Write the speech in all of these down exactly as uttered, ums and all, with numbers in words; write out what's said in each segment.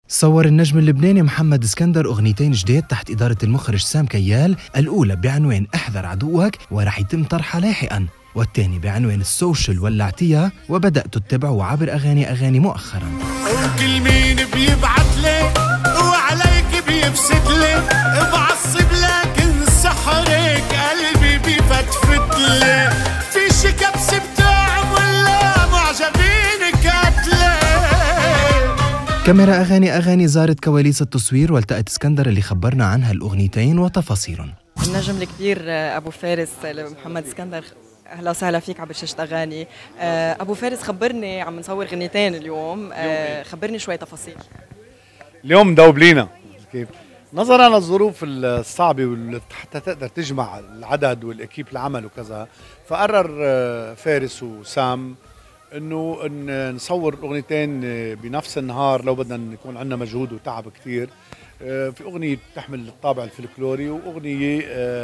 صور النجم اللبناني محمد اسكندر أغنيتين جديد تحت إدارة المخرج سام كيال، الأولى بعنوان احذر عدوك ورح يتم طرحها لاحقاً، والثاني بعنوان السوشيال ولعتيها وبدأت تتبعه عبر أغاني أغاني مؤخراً. كل مين بيبعت لي وعليك بيفسد لي، بعصب لكن سحرك قلبي بيفتفت لي، في شي كبس بتاعم ولا معجبين كاتلي. كاميرا أغاني أغاني زارت كواليس التصوير والتقت اسكندر اللي خبرنا عنها الأغنيتين وتفاصيلهم. النجم الكبير أبو فارس محمد اسكندر، اهلا وسهلا فيك عبر شاشه اغاني. ابو فارس خبرني، عم نصور غنيتين اليوم، خبرني شوي تفاصيل. اليوم دوبلينا كيف نظرا للظروف الصعبه حتى تقدر تجمع العدد والاكيب العمل وكذا، فقرر فارس وسام انه إن نصور الاغنيتين بنفس النهار لو بدنا يكون عندنا مجهود وتعب كثير. في اغنيه بتحمل الطابع الفلكلوري، واغنيه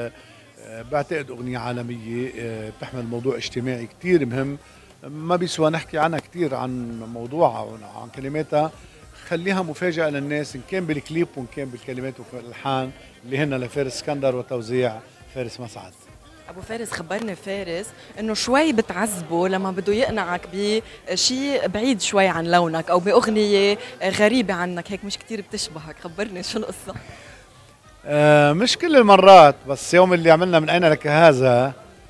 بعتقد أغنية عالمية بتحمل موضوع اجتماعي كتير مهم، ما بيسوى نحكي عنها كتير عن موضوعها وعن كلماتها، خليها مفاجأة للناس إن كان بالكليب وإن كان بالكلمات والألحان اللي هن لفارس اسكندر وتوزيع فارس مسعد. أبو فارس خبرني فارس إنه شوي بتعذبه لما بده يقنعك بشيء بعيد شوي عن لونك أو بأغنية غريبة عنك، هيك مش كتير بتشبهك، خبرني شو القصة؟ آه مش كل المرات، بس يوم اللي عملنا من أين لك هذا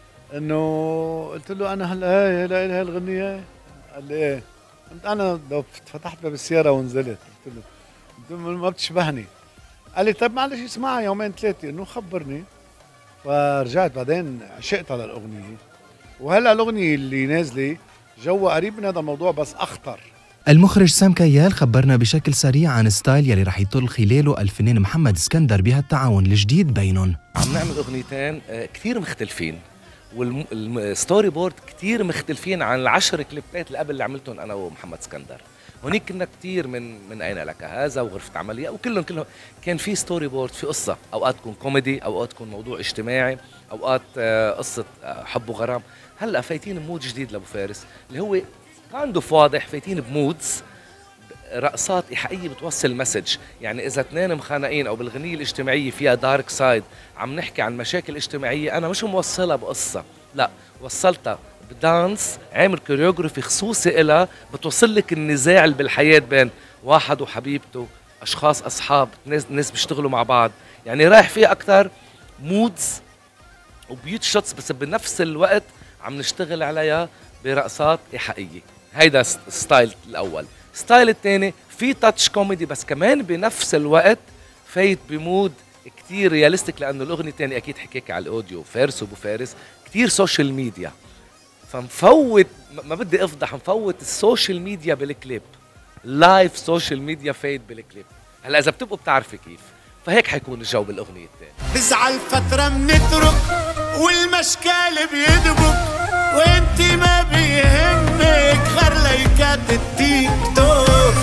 إنه قلت له أنا هلا هاي هلا هاي الغنية، قال لي إيه؟ قلت أنا فتحت باب السيارة ونزلت، قلت له قلت له ما بتشبهني، قال لي طيب معلش اسمعها يومين ثلاثة إنه خبرني، فرجعت بعدين عشقتها للأغنية، وهلا الأغنية اللي نازلة جوا قريب من هذا الموضوع بس أخطر. المخرج سام كيال خبرنا بشكل سريع عن ستايل يلي رح يطل خلاله الفنان محمد اسكندر بهالتعاون الجديد بينهم. عم نعمل اغنيتين كثير مختلفين، والستوري بورد كثير مختلفين عن العشر كليبات اللي قبل اللي عملتهم انا ومحمد اسكندر. هونيك كنا كثير من من اين لك هذا وغرفه عمليه، وكلهم كلهم كان في ستوري بورد، في قصه، اوقات تكون كوميدي، اوقات تكون موضوع اجتماعي، اوقات قصه حب وغرام. هلا فايتين بمود جديد لابو فارس اللي هو عنده واضح، فايتين بمودز رقصات إيحائية بتوصل مسج، يعني إذا اثنين مخانقين أو بالغنية الاجتماعية فيها دارك سايد عم نحكي عن مشاكل اجتماعية، أنا مش موصلها بقصة، لا وصلتها بدانس، عامل كوريوغرافي خصوصي إلها بتوصل لك النزاع اللي بالحياة بين واحد وحبيبته، أشخاص أصحاب، ناس ناس بيشتغلوا مع بعض، يعني رايح فيها أكتر مودز وبيوت شوتس، بس بنفس الوقت عم نشتغل عليها برقصات إيحائية. هيدا ستايل الأول. ستايل الثاني في تاتش كوميدي بس كمان بنفس الوقت فايت بمود كتير رياليستيك، لأنه الأغنية الثانية أكيد حكيك على الأوديو فارس وأبو فارس كتير سوشيال ميديا، فمفوت ما بدي أفضح، مفوت السوشيال ميديا بالكليب، لايف سوشيال ميديا فايت بالكليب. هلا إذا بتبقوا بتعرفي كيف، فهيك حيكون الجو بالأغنية الثانية. بزعل فترة منترك والمشكال بيدبك وانتي ما بيهمك غير لايكات التيك توك،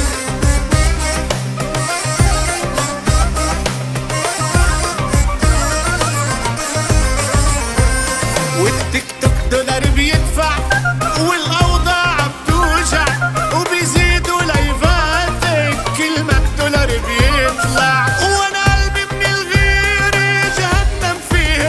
والتيك توك دولار بيدفع والاوضاع بتوجع وبيزيدوا لايفاتك كل ما الدولار بيطلع، وانا قلبي من الغير جهنم فيه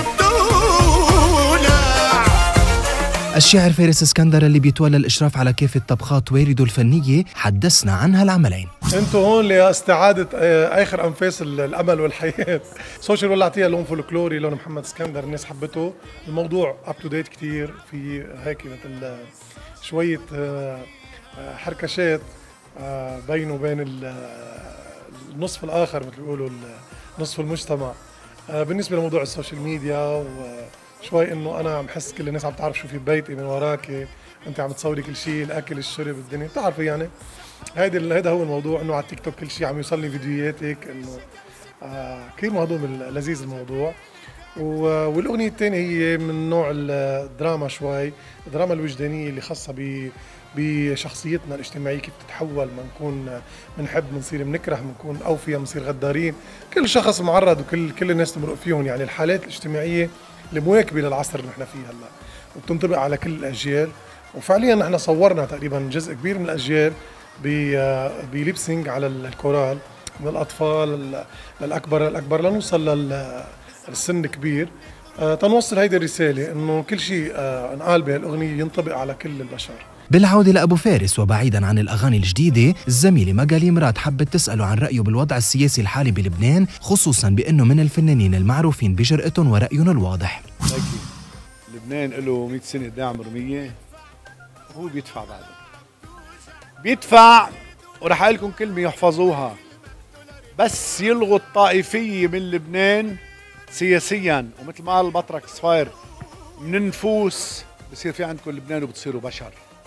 بتولع. الشاعر فارس اسكندر اللي بيتولى الإشراف على كافة طبخات والده الفنية حدثنا عن هالعملين. انتوا هون لاستعادة آخر أنفاس الأمل والحياة. سوشيال ولعتيها لون فولكلوري، لون محمد اسكندر، الناس حبته، الموضوع أب تو ديت كتير، في هيك مثل شوية حركشات بينه وبين النصف الآخر مثل بيقولوا نصف المجتمع بالنسبة لموضوع السوشيال ميديا، وشوي إنه أنا عم حس كل الناس عم تعرف شو في ببيتي من وراكي، أنت عم تصوري كل شيء، الأكل الشرب الدنيا، بتعرفي يعني هيدا هيدا هو الموضوع، إنه على التيك توك كل شيء عم يوصل لي فيديوهاتك، إنه آه كثير مهضوم لذيذ الموضوع. والأغنية الثانية هي من نوع الدراما شوي، الدراما الوجدانية اللي خاصة ب بشخصيتنا الاجتماعية، كيف تتحول، ما نكون بنحب بنصير بنكره، بنكون أوفياء بنصير غدارين، كل شخص معرض وكل كل الناس تمرق فيهم، يعني الحالات الاجتماعية المواكبة للعصر اللي نحن فيه هلا، وبتنطبق على كل الأجيال. وفعليا نحن صورنا تقريبا جزء كبير من الأجيال بليبسينج على الكورال، من الاطفال للاكبر للاكبر لنوصل للسن كبير. آه تنوصل هيدي الرساله انه كل شيء آه انقال بهالاغنيه ينطبق على كل البشر. بالعودة لأبو فارس وبعيداً عن الأغاني الجديدة، الزميلة ماجالي مراد حبت تسأله عن رأيه بالوضع السياسي الحالي بلبنان، خصوصاً بأنه من الفنانين المعروفين بجرأتهم ورأيهم الواضح. لبنان له مئة سنة قدام رمية، وهو بيدفع بعده. بيدفع، ورح أقول لكم كلمة يحفظوها، بس يلغوا الطائفية من لبنان سياسياً، ومثل ما قال البطرك صفاير من النفوس بصير في عندكم لبنان وبتصيروا بشر.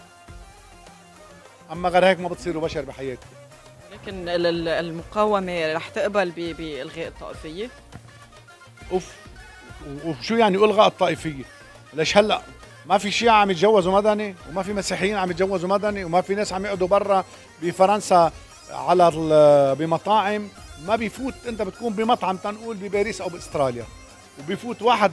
اما غير هيك ما بتصيروا بشر بحياتكم. لكن المقاومه رح تقبل بالغاء الطائفيه؟ اوف، وشو يعني الغاء الطائفيه؟ ليش هلا ما في شيعة عم يتجوزوا مدني، وما في مسيحيين عم يتجوزوا مدني، وما في ناس عم يقعدوا برا بفرنسا على بمطاعم؟ ما بيفوت، انت بتكون بمطعم تنقول بباريس او باستراليا، وبيفوت واحد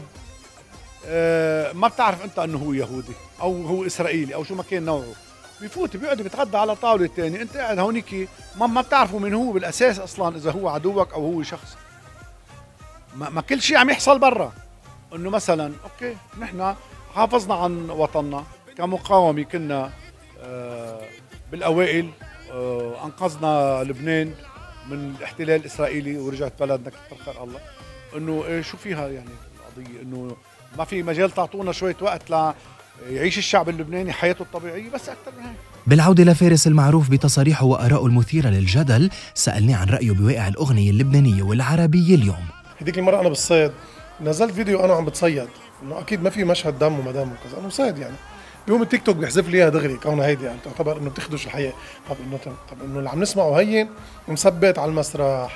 آه ما بتعرف انت انه هو يهودي او هو اسرائيلي او شو ما كان نوعه، بيفوت بيقعد بيتغدى على طاوله الثاني، انت قاعد هونيك ما, ما بتعرفوا من هو بالاساس اصلا، اذا هو عدوك او هو شخص. ما, ما كل شيء عم يحصل برا، انه مثلا اوكي نحن حافظنا عن وطننا كمقاومه، كنا آه بالاوائل آه انقذنا لبنان من الاحتلال الاسرائيلي ورجعت بلدنا كتر خير الله. انه إيه شو فيها يعني القضيه؟ انه ما في مجال تعطونا شويه وقت ل يعيش الشعب اللبناني حياته الطبيعية بس أكثر من هيك. بالعودة لفارس المعروف بتصاريحه وآرائه المثيرة للجدل، سألني عن رأيه بواقع الأغنية اللبنانية والعربية اليوم. هديك المرة أنا بالصيد نزلت فيديو أنا عم بتصيد، إنه أكيد ما في مشهد دم وما دم وكذا، أنا صيد يعني. بيقوم التيك توك بيحذف لي إياها دغري، كونها هيدي يعني تعتبر إنه بتخدش الحياة. طب إنه طب إنه اللي عم نسمعه هين مثبت على المسرح،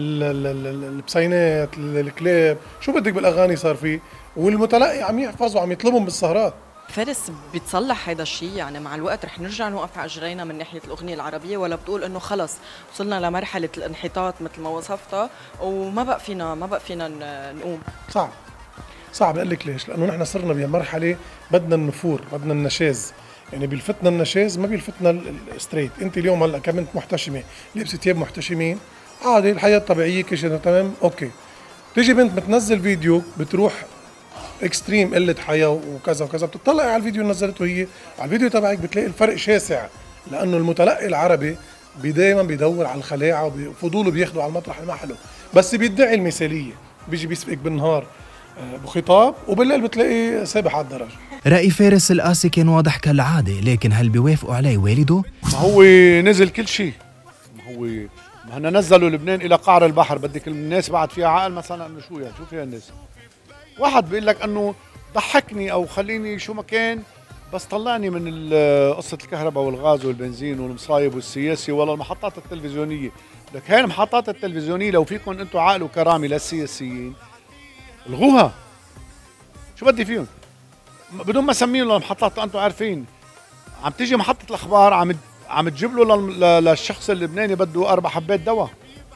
البسينات، الكليب، شو بدك بالأغاني صار فيه، والمتلقي عم يحفظ وعم يطلبهم بالسهرات. فارس بتصلح هذا الشيء؟ يعني مع الوقت رح نرجع نوقف على اجرينا من ناحيه الاغنيه العربيه، ولا بتقول انه خلص وصلنا لمرحله الانحطاط مثل ما وصفتها وما بقى فينا ما بقى فينا نقوم؟ صعب صعب اقول لك ليش؟ لانه نحن صرنا بمرحله بدنا النفور، بدنا النشاز، يعني بيلفتنا النشاز ما بيلفتنا الستريت. انت اليوم هلا كبنت محتشمه لابسه ثياب محتشمين عادي، الحياه الطبيعيه كل شيء تمام اوكي. تيجي بنت بتنزل فيديو بتروح اكستريم قله حياه وكذا وكذا، بتطلعي على الفيديو اللي نزلته هي، على الفيديو تبعك بتلاقي الفرق شاسع، لانه المتلقي العربي دائما بيدور على الخلاعه وفضوله بياخده على المطرح المحله، بس بيدعي المثاليه، بيجي بيسبقك بالنهار بخطاب وبالليل بتلاقي سابح على الدرج. رأي فارس القاسي كان واضح كالعاده، لكن هل بيوافقوا عليه والده؟ ما هو نزل كل شيء، ما هو ما هن نزلوا لبنان الى قعر البحر، بدك الناس بعد فيها عقل مثلا؟ انه شو يعني شو فيها الناس؟ واحد بيقول لك انه ضحكني او خليني شو ما كان، بس طلعني من قصه الكهرباء والغاز والبنزين والمصايب والسياسي ولا المحطات التلفزيونيه. لك هاي المحطات التلفزيونيه لو فيكم انتم عقل وكرامه للسياسيين الغوها، شو بدي فيهم؟ بدون ما اسميهم للمحطات، انتم عارفين عم تيجي محطه الاخبار عم عم تجيب له للشخص اللبناني بده اربع حبات دواء،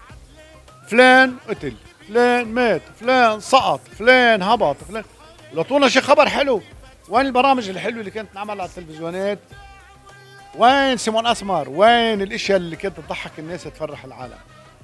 فلان قتل، فلان مات، فلان سقط، فلان هبط، فلان. لطونا شي خبر حلو. وين البرامج الحلوه اللي كانت تنعمل على التلفزيونات؟ وين سيمون اسمر؟ وين الاشياء اللي كانت تضحك الناس تفرح العالم؟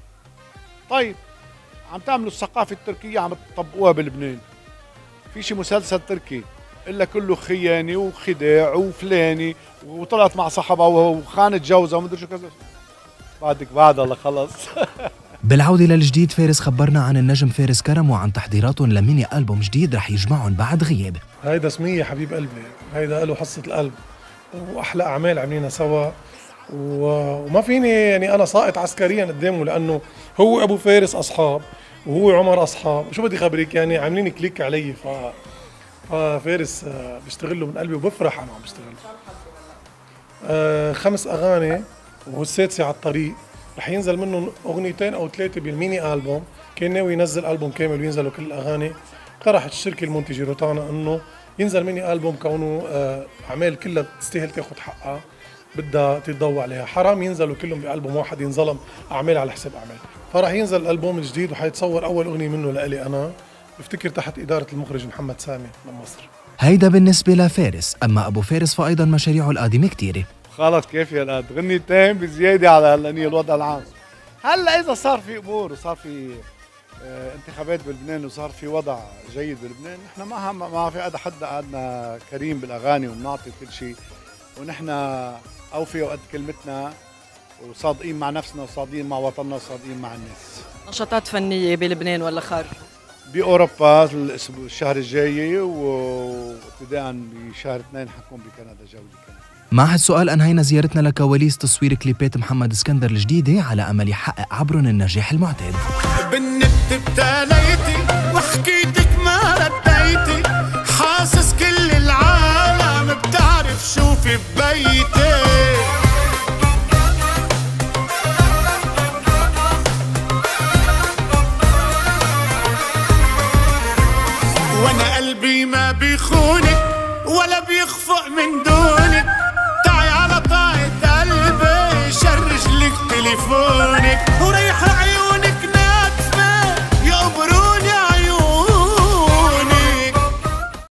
طيب عم تعملوا الثقافه التركيه عم تطبقوها بلبنان. في شي مسلسل تركي الا كله خيانه وخداع وفلاني وطلعت مع صاحبها وخانت جوزها ومدري شو كذا. بعدك بعد الله خلص. بالعودة للجديد، فارس خبرنا عن النجم فارس كرم وعن تحضيراتهم لميني ألبوم جديد رح يجمعهم بعد غياب. هيدا سمية حبيب قلبي، هيدا له حصة القلب وأحلى أعمال عملينا سوا، وما فيني يعني أنا ساقط عسكريا قدامه، لأنه هو أبو فارس أصحاب وهو عمر أصحاب، شو بدي خبرك يعني عاملين كليك علي. ف ففارس بيشتغل له من قلبي وبفرح أنا عم بشتغل. آه خمس أغاني والسادسة على الطريق، رح ينزل منهم اغنيتين او ثلاثه بالميني البوم. كان ناوي ينزل البوم كامل وينزلوا كل الاغاني، اقترحت الشركه المنتجه روتانا انه ينزل ميني البوم، كونه آه اعمال كلها بتستاهل تاخذ حقها، بدها تتضوى عليها، حرام ينزلوا كلهم بالبوم واحد ينظلم اعمال على حساب اعمال. فرح ينزل الالبوم الجديد وحيتصور اول اغنيه منه لإلي انا، بفتكر تحت اداره المخرج محمد سامي من مصر. هيدا بالنسبة لفارس، أما أبو فارس فأيضا مشاريعه القادمة كتيرة. خلص كافي هالقد غنيتين بزياده على هالانية الوضع العام. هلا اذا صار في امور وصار في آه انتخابات بلبنان وصار في وضع جيد بلبنان، نحن ما ما في حدا قعدنا كريم بالاغاني وبنعطي كل شيء، ونحن اوفي وقد كلمتنا وصادقين مع نفسنا وصادقين مع وطننا وصادقين مع الناس. نشاطات فنيه بلبنان ولا خارج؟ باوروبا الشهر الجاي وابتداء بشهر اثنين حكون بكندا جوله كندا. مع هالسؤال أنهينا زيارتنا لكواليس تصوير كليبات محمد اسكندر الجديدة على أمل يحقق عبرهم النجاح المعتاد. بالنت ابتليتي وحكيت